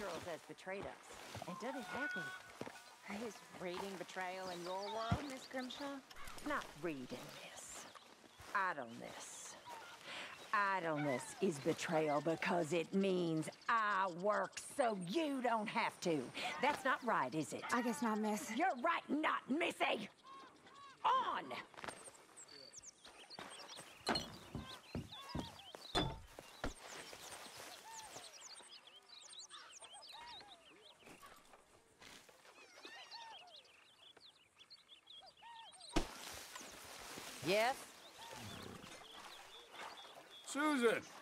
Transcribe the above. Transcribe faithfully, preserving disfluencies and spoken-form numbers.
girls that's betrayed us. And done it happy. Is reading betrayal in your world, Miss Grimshaw? Not reading this. Idleness. Idleness is betrayal because it means I work so you don't have to. That's not right, is it? I guess not, miss. You're right, not Missy! On! Yes? Susan!